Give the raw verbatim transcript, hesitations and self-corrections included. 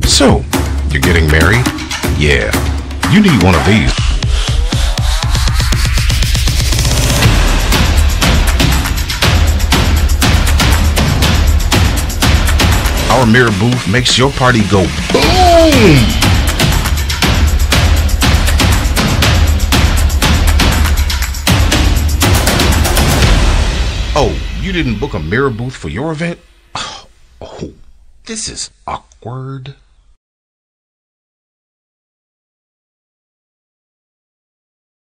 So, you're getting married? Yeah, you need one of these. Our mirror booth makes your party go boom! Oh, you didn't book a mirror booth for your event? Oh, this is awkward.